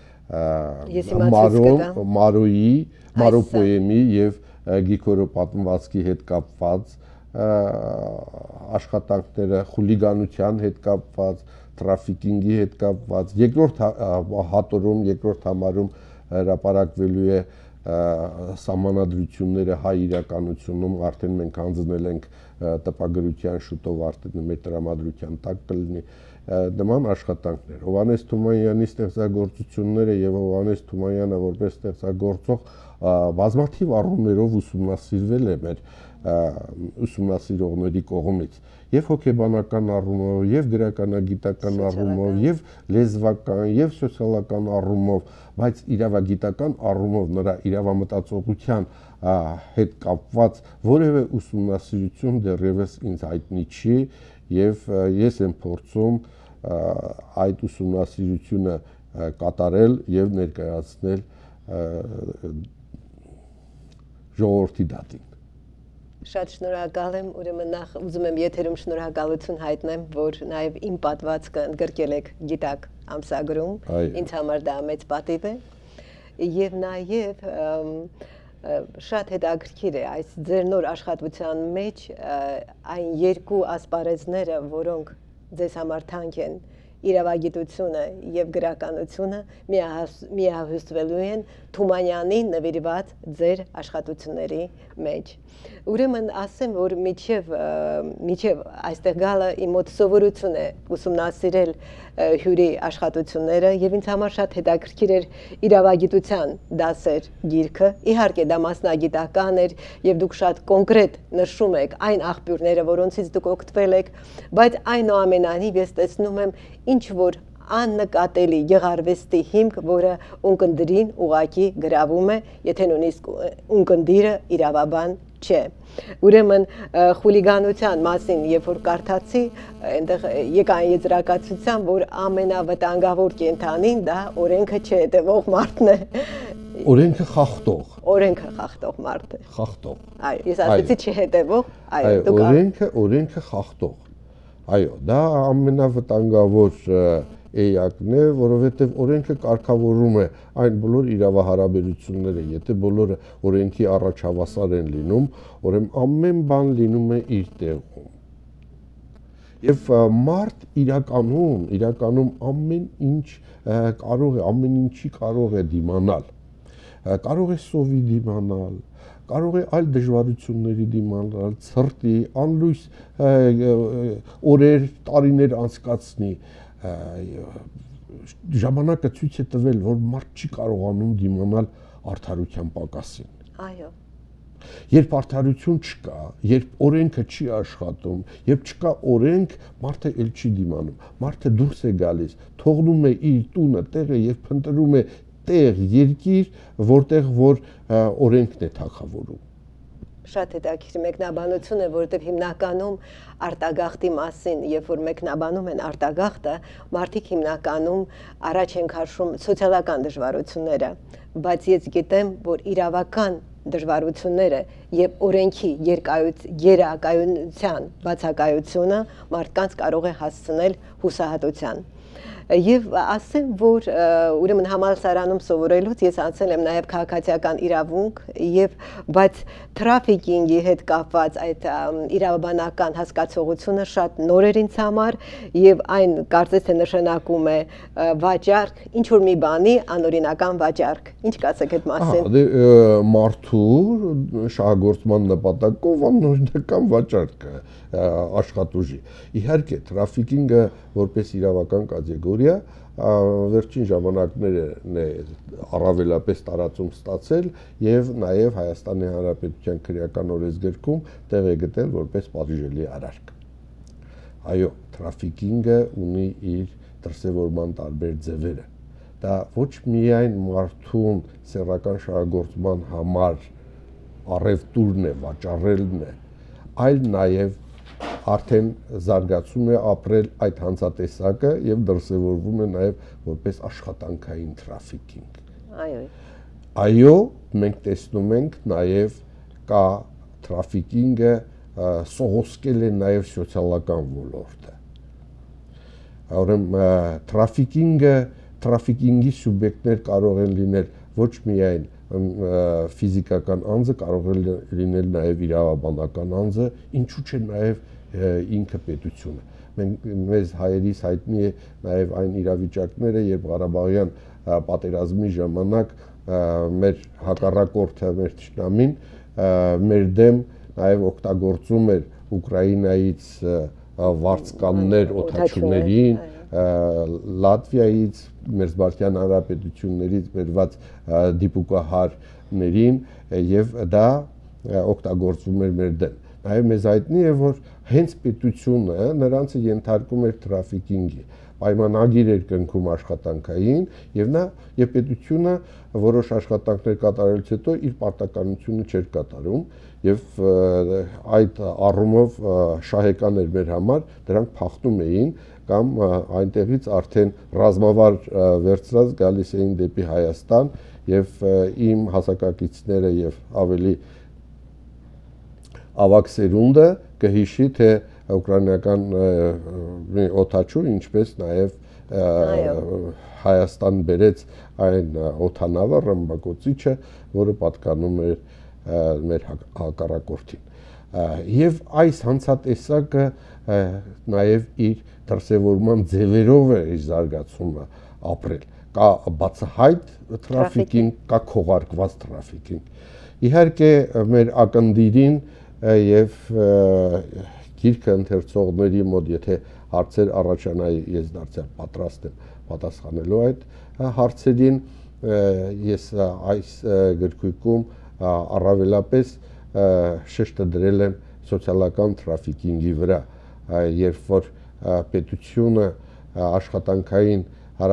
Մարո, Մարոյի, Մարո պոեմի եւ Գիգորո պատմվածքի հետ կապված աշխատանքները, խուլիգանության հետ կապված, տրաֆիկինգի հետ կապված, երկրորդ հատորում, երկրորդ համարում հրապարակվելու է սահմանադրությունները հայ իրականությունում, արդեն մենք հանձնել ենք տպագրության շուտով արդեն մեր տրամադրության տակ կլինի նման աշխատանքներ։ Հովհաննես Թումանյանի ստեղծագործությունները եւ Հովհաննես Թումանյանը որպես ստեղծագործող բազմաթիվ առումներով ուսումնասիրվել է մեր ուսումնասիրողների կողմից եւ հոգեբանական առումով, եւ գրականագիտական առումով, եւ լեզվական, եւ սոցիալական առումով, բայց իրավագիտական առումով նրա իրավամտածողության հետ կապված որևէ ուսումնասիրություն դեռևս ինձ հայտնի չի եւ ես եմ փորձում այդ ուսումնասիրությունը կատարել եւ ներկայացնել ժողովրդի դատին։ Շատ շնորհակալ եմ, ուրեմն նախ ուզում եմ եթերում շնորհակալություն հայտնեմ, որ նաև իմ պատվածքը ընդգրկել եք գիտակ ամսագրում, ինձ համար դա մեծ պատիվ է, եւ նաև շատ հետաքրքիր է այս ձեր նոր աշխատության մեջ այն երկու ասպարեզները, որոնք ձեզ համար թանկ են, իրավագիտությունը եւ գրականությունը միահյուսվելու են Թումանյանի նվիրված ձեր աշխատությունների մեջ։ Ուրեմն ասեմ, որ միջև միջև այստեղ գալը իմ մոտ սովորություն է ուսումնասիրել հյուրի աշխատությունները եւ ինձ համար շատ հետաքրքիր էր իրավագիտության դասեր գիրքը։ Իհարկե դա մասնագիտական էր եւ դուք շատ կոնկրետ նշում եք այն աղբյուրները, որոնցից դուք օգտվել եք, բայց այնուամենայնիվ ես տեսնում եմ ինչ որ աննկատելի գեղարվեստի հիմք, որը ունկնդրին ուղակի գրավում է, եթե նույնիսկ ունկնդիրը իրավաբան չէ։ Ուրեմն խուլիգանության մասին երբ որ կարդացի, այնտեղ եկան եզրակացության, որ ամենավտանգավոր կենդանին դա օրենքը չհետևող մարդն է։ Օրենքը խախտող։ Օրենքը խախտող մարդ է։ Խախտող։ Այո, ես ասացի չհետևող, այո, դուք օրենքը օրենքը խախտող։ Այո, դա ամենավտանգավոր էակն է, որովհետև օրենքը կարգավորում է այն բոլոր իրավահարաբերությունները, եթե բոլորը օրենքի առաջ հավասար են լինում, ուրեմն ամեն բան լինում է իր տեղում։ Եվ մարդ իրականում, իրականում ամեն ինչ կարող է, ամեն ինչի կարող է դիմանալ։ Կարող է սովի դիմանալ, կարող է այլ դժվարությունների դիմանալ, ցրտի, անլույս օրեր, տարիներ անցկացնի։ Ժամանակը ցույց է տվել, որ մարդ չի կարողանում դիմանալ արդարության պակասին։ Այո։ Երբ արդարություն չկա, երբ օրենքը չի աշխատում, երբ չկա օրենք, մարդը էլ չի դիմանում։ Մարդը դուրս է գալիս, թողնում է իր տունը, տեղը եւ փնտրում է տեղ, երկիր, որտեղ որ օրենքն է թագավորում։ Շատ հետաքրքիր մեկնաբանություն է, որովհետև հիմնականում արտագաղթի մասին, երբ որ մեկնաբանում են արտագաղթը, մարդիկ հիմնականում առաջ են քաշում սոցիալական դժվարությունները, բայց ես գիտեմ, որ իրավական դժվարությունները եւ օրենքի գերակայության բացակայությունը մարդկանց կարող է հասցնել հուսահատության։ Եվ ասեմ, որ ուրեմն համալսարանում սովորելուց ես անցել եմ նաև քաղաքացիական իրավունք եւ բայց թրաֆիկինգի հետ կապված այդ իրավաբանական հասկացողությունը շատ նոր էր ինձ համար եւ այն կարծես թե նշանակում է վաճառք, ինչ որ մի բանի անօրինական վաճառք։ Ինչ կասեք այդ մասին։ Դե մարդու շահագործման նպատակով անօրինական վաճառք աշխատուժի։ Իհարկե, թրաֆիկինգը որպես իրավական կատեգորիա վերջին ժամանակներն է առավելապես տարածում ստացել եւ նաեւ Հայաստանի Հանրապետության քրեական օրենսգրքում տեղ է գտել որպես պատժելի արարք։ Այո, թրաֆիկինգը ունի իր դրսևորման տարբեր ձևերը։ Դա ոչ միայն մարդուն սեռական շահագործման համար առևտուրն է, վաճառելն է, այլ նաեւ արդեն զարգացում է ապրել այդ հանցատեսակը եւ դրսևորվում է նաեւ որպես աշխատանքային թրաֆիկինգ։ Այո։ Այո, մենք տեսնում ենք նաեւ կա թրաֆիկինգը սողոսկել է նաեւ սոցիալական ոլորտը։ Ուրեմն թրաֆիկինգը, թրաֆիկինգի սուբյեկտներ կարող են լինել ոչ միայն ֆիզիկական անձը, կարող է լինել նաեւ իրավաբանական անձը, ինչու՞ չէ նաեւ ինքը պետությունը։ Մենք մեզ հայերիս հայտնի է նաև այն իրավիճակները, երբ Ղարաբաղյան պատերազմի ժամանակ մեր հակառակորդը, մեր թշնամին մեր դեմ նաև օգտագործում էր Ուկրաինայից վարձկաններ օդաչուներին, Լատվիայից, Մերձբալթյան հանրապետություններից բերված դիպուկահարներին եւ դա օգտագործվում էր մեր դեմ։ Նաև մեզ հայտնի է, որ հենց պետությունը նրանցը ենթարկում էր թրաֆիկինգի, պայմանագիր էր կնքում աշխատանքային եւ նա եւ պետությունը որոշ աշխատանքներ կատարելուց հետո իր պարտականությունը չէր կատարում եւ այդ առումով շահեկան էր մեր համար, դրանք փախնում էին կամ այնտեղից արդեն ռազմավար վերցրած գալիս էին դեպի Հայաստան եւ իմ հասակակիցները եւ ավելի ավակ սերունդը կհիշի, թե ուկրաինական մի օդաչու, ինչպես նաև Հայաստան բերեց այն օդանավը, ռմբակոծիչը, որը պատկանում էր մեր հակառակորդին։ Եվ այս հանցատեսակը նաև իր դրսևորման ձևերով է իր զարգացումը ապրել։ Կա բացահայտ թրաֆիկինգ, կա քողարկված թրաֆիկինգ։ Իհարկե մեր ակնդիրին եւ գիրքը ընթերցողների մոտ, եթե հարցեր առաջանա, ես դարձյալ պատրաստ եմ պատասխանելու այդ հարցերին, ես այս գրքույկում առավելապես շեշտը դրել եմ սոցիալական թրաֆիկինգի վրա, երբ որ պետությունը աշխատանքային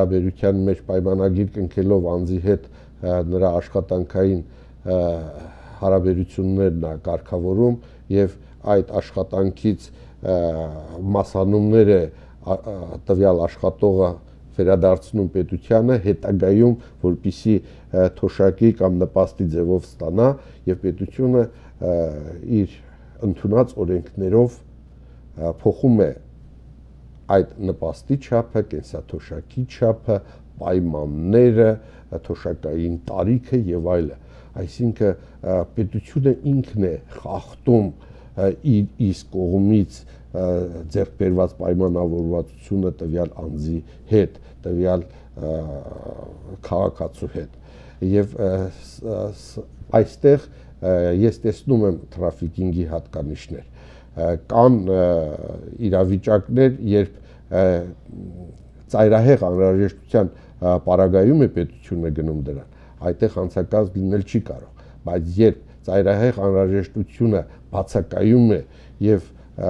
հարաբերության մեջ պայմանագիր կնքելով անձի հետ նրա աշխատանքային հարաբերություններն է կարգավորում եւ այդ աշխատանքից մասանումները տվյալ աշխատողը վերադարձնում պետությանը հետագայում, որպիսի թոշակի կամ նպաստի ձևով ստանա եւ պետությունը իր ընդունած օրենքներով փոխում է այդ նպաստի չափը, կենսաթոշակի չափը, պայմանները, թոշակային տարիքը եւ այլը։ Այսինքն պետությունը ինքն է խախտում իր իսկ կողմից ձեռք բերված պայմանավորվածությունը տվյալ անձի հետ, տվյալ քաղաքացու հետ։ Եվ այստեղ ես տեսնում եմ թրաֆիկինգի հատկանիշներ։ Կան իրավիճակներ, երբ ծայրահեղ անհրաժեշտության պարագայում է պետությունը գնում դրան, այդտեղ հանցակազմ լինել չի կարող, բայց երբ ծայրահեղ անհրաժեշտությունը բացակայում է եւ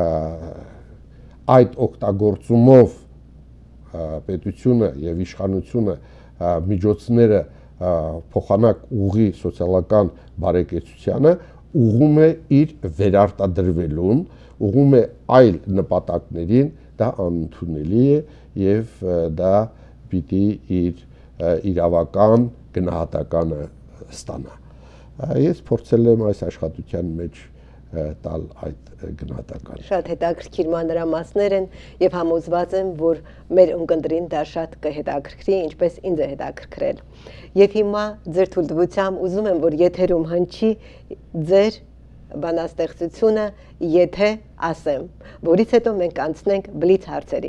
այդ օգտագործումով պետությունը եւ իշխանությունը միջոցները փոխանակ ուղի սոցիալական բարեկեցությանը ուղում է իր վերարտադրվելուն, ուղում է այլ նպատակներին, դա անընդունելի է եւ դա պիտի իր իրավական գնահատականը ստանա։ Ես փորձել եմ այս աշխատության մեջ տալ այդ գնահատականը։ Շատ հետաքրքիր մանրամասներ են եւ համոզված եմ, որ մեր ունկնդրին դա շատ կհետաքրքրի, ինչպես ինձ է հետաքրքրել։ Եվ հիմա ձեր թույլտվությամբ ուզում եմ, որ եթերում հնչի ձեր բանաստեղծությունը, եթե ասեմ, որից հետո մենք անցնենք բլից հարցերի։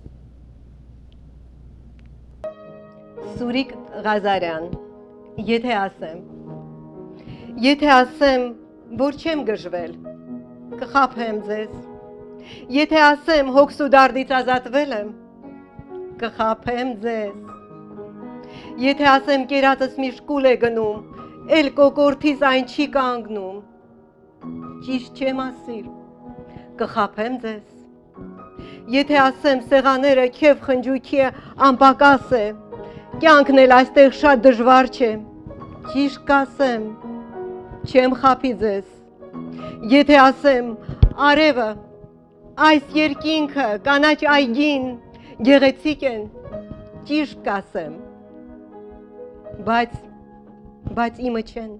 Սուրիկ Ղազարյան, եթե ասեմ, եթե ասեմ, որ չեմ գժվել, կխաբեմ ձեզ, եթե ասեմ, հոգս ու դարդից ազատվել եմ, կխաբեմ ձեզ, եթե ասեմ, կերատս միշտ կուլ է գնում, էլ կոկորթիս այն չի կանգնում, ճիշտ չեմ ասիր, կխաբեմ ձեզ, եթե ասեմ, սեղաները քեվ խնջույքի անպակաս է, կյանքն էլ այստեղ շատ դժվար չէ, ճիշտ կասեմ, չեմ խաբի ձեզ, եթե ասեմ, արևը, այս երկինքը, կանաչ այգին, գեղեցիկ են, ճիշտ կասեմ, բայց, բայց իմը չեն,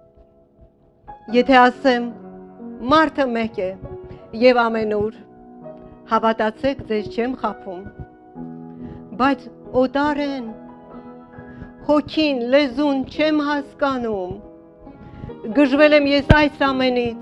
եթե ասեմ, մարդը մեկ է եւ ամենուր, հավատացեք ձեզ չեմ խաբում, բայց օտար են, հոգին, լեզուն չեմ հասկանում, գժվել եմ ես այս ամենից,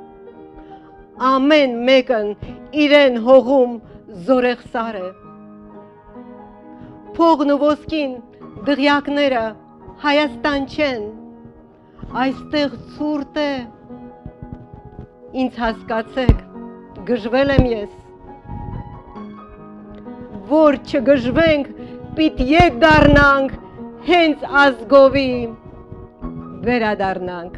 ամեն մեկն իրեն հողում զորեղսար է, փողն ու ոսկին դղյակները Հայաստան չեն, այստեղ ցուրտ է, ինձ հասկացեք, գժվել եմ ես, որ չգժվենք, պիտի դառնանք հենց ազգովի վերադառնանք։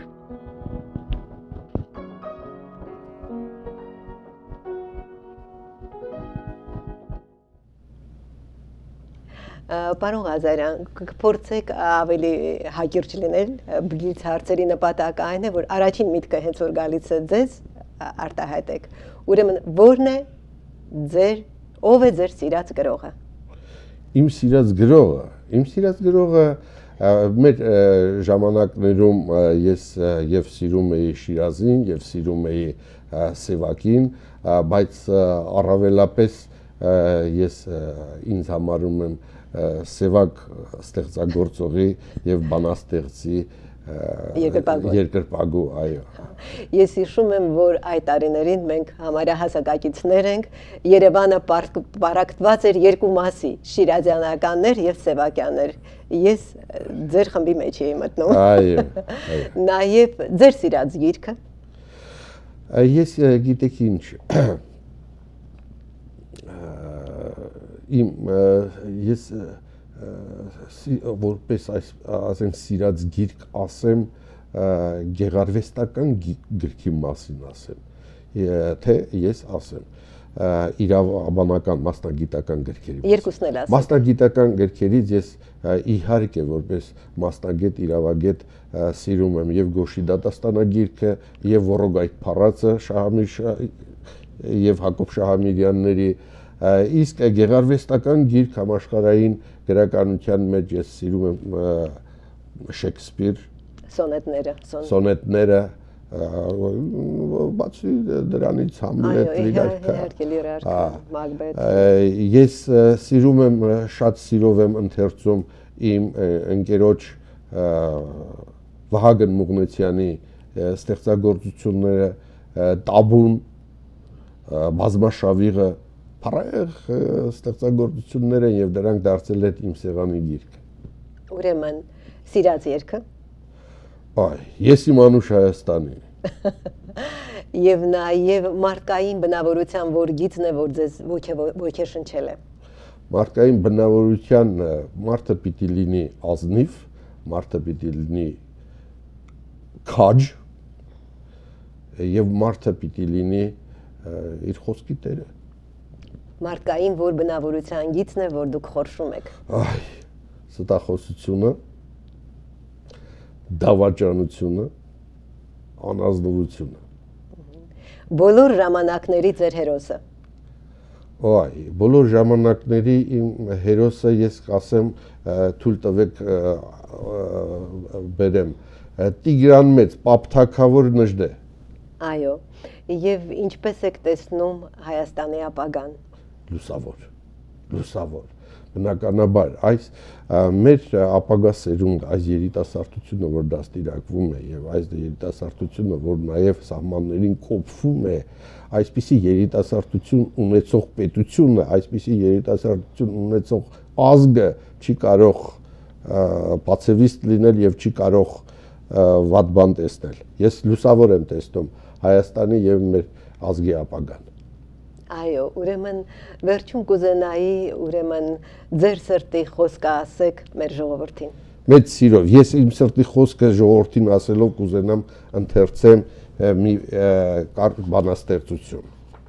Պարոն Ղազարյան, կփորձեք ավելի հակիրճ լինել, բլից հարցերի նպատակը այն է, որ առաջին միտքը հենց որ գալիս է ձեզ արտահայտեք։ Ուրեմն ո՞րն է ձեր, ով է ձեր սիրած գրողը։ Իմ սիրած գրողը, իմ սիրած գրողը մեր ժամանակներում ես եւ սիրում էի Շիրազին եւ սիրում էի Սևակին, բայց առավելապես ես ինձ համարում եմ Սևակ ստեղծագործողի եւ բանաստեղծի երկրպագու, այո։ Ես հիշում եմ, որ այդ տարիներին մենք համարյա հասակակիցներ ենք, Երևանը պարակտված էր երկու մասի, շիրազյանականներ եւ սևակյաններ։ Ես ձեր խմբի մեջ էի մտնում։ Այո։ Նաեւ ձեր սիրած գիրքը։ Ես գիտեք ինչ, իմ ես որպես ասենք սիրած գիրք ասեմ, գեղարվեստական գրքի մասին ասեմ, թե ես ասեմ, իրավաբանական մասնագիտական գրքերի։ Երկուսն էլ ասեք։ Մասնագիտական գրքերից ես իհարկե որպես մասնագետ իրավագետ սիրում եմ եւ Գոշի դատաստանագիրքը եւ Ոռոգայթ փառածը Շահամիր եւ Հակոբ Շահամիրյանների, իսկ գեղարվեստական գիրք համաշխարհային գրականության մեջ ես սիրում եմ Շեքսպիր, սոնետները, սոնետները, բացի դրանից Համլետ, Լիրարքա, Մակբեթ։ Ես սիրում եմ, շատ սիրով եմ ընթերցում իմ ընկերոջ Վահագն Մուղնեցյանի ստեղծագործությունները, Տաբուն, Բազմաշավիղը, փառահեղ ստեղծագործություններ են եւ դրանք դարձել են իմ սեղանի գիրքը։ Ուրեմն սիրած երգը։ Այ, ես իմ անուշ Հայաստանի։ Եվ նաև մարդկային բնավորության որ գիծն է, որ ձեզ ոգեշնչել է։ Մարդկային բնավորության մարդը պիտի լինի ազնիվ, մարդը պիտի լինի քաջ եւ մարդը պիտի լինի իր խոսքի տերը։ Մարդկային որ բնավորության գիծն է, որ դուք խորշում եք։ Այ, ստախոսությունը, դավաճանությունը, անազնվությունը։ Բոլոր ժամանակների ձեր հերոսը։ Այ, բոլոր ժամանակների իմ հերոսը ես ասեմ, թույլ տվեք բերեմ, Տիգրան Մեծ, Պապ Թագավոր Նժդե։ Այո, եւ ինչպես եք տեսնում Հայաստանի ապագան։ Լուսավոր, լուսավոր, բնականաբար, այս մեր ապագա սերունդ, այս երիտասարդությունը, որ դաստիարակվում է եւ այս երիտասարդությունը, որ նաեւ սահմաններին կոփվում է, այսպիսի երիտասարդություն ունեցող պետությունը, այսպիսի երիտասարդություն ունեցող ազգը չի կարող բացեվիստ լինել եւ չի կարող վատ բան տեսնել։ Ես լուսավոր եմ տեսնում Հայաստանի եւ մեր ազգի ապագան։ Այո, ուրեմն վերջում կուզենայի, ուրեմն ձեր սրտի խոսքը ասեք մեր ժողովրդին։ Մեծ սիրով, ես իմ սրտի խոսքը ժողովրդին ասելով կուզենամ ընթերցեմ մի կարճ բանաստեղծություն։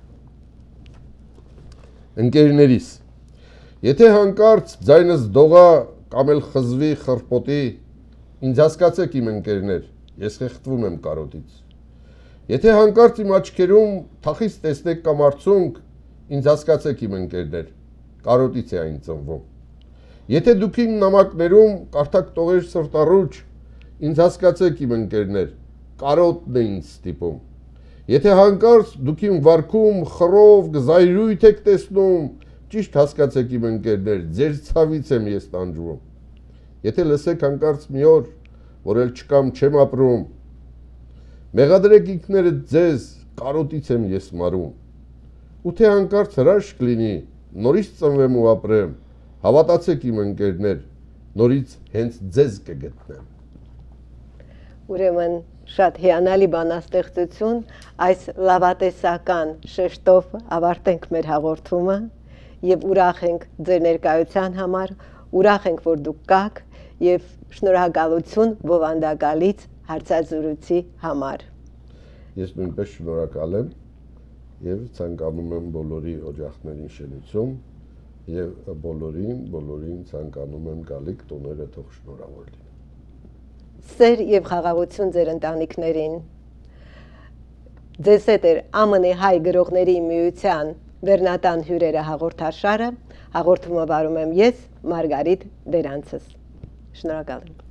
Ընկերներիս, եթե հանկարծ ձայնս դողա կամ էլ խզվի խրպոտի, ինձ հասկացեք իմ ընկերներ, ես խեղդվում եմ կարոտից։ Եթե հանկարծ իմ աչքերում թախից տեսնեք կամ արցունք, ինձ հասկացեք իմ ընկերներ, կարոտից է այն ծնվում։ Եթե դուք իմ նամակներում կարդաք տողեր սրտառուչ, ինձ հասկացեք իմ ընկերներ, կարոտն է ինձ ստիպում։ Եթե հանկարծ դուք իմ վարքում խռով գզայրույթ եք տեսնում, ճիշտ հասկացեք իմ ընկերներ, ձեր ցավից եմ ես տանջվում։ Եթե լսեք հանկարծ մի օր, որ էլ չկամ չեմ ապրում, մեղադրեք ինքներդ ձեզ, կարոտից եմ ես մարում, ու թե հանկարծ հրաշք լինի, նորից ծնվեմ ու ապրեմ, հավատացեք իմ ընկերներ, նորից հենց ձեզ կգտնեմ։ Ուրեմն շատ հիանալի բանաստեղծություն, այս լավատեսական շեշտով ավարտենք մեր հաղորդումը եւ ուրախ ենք ձեր ներկայության համար, ուրախ ենք, որ դուք կաք եւ շնորհակալություն բովանդակալից հարցազրույցի համար։ Ես նույնպես շնորհակալ եմ եւ ցանկանում եմ բոլորի օջախներին շնություն եւ բոլորին, բոլորին ցանկանում եմ գալիք տոները թող շնորհավոր լինեն։ Սեր եւ խաղաղություն ձեր ընտանիքներին։ Ձեզ հետ էր Ա Մ Ն Հայ գրողների միության Վերնատան հյուրերը հաղորդաշարը, հաղորդումը վարում եմ ես, Մարգարիտ Դերանցս։ Շնորհակալ եմ։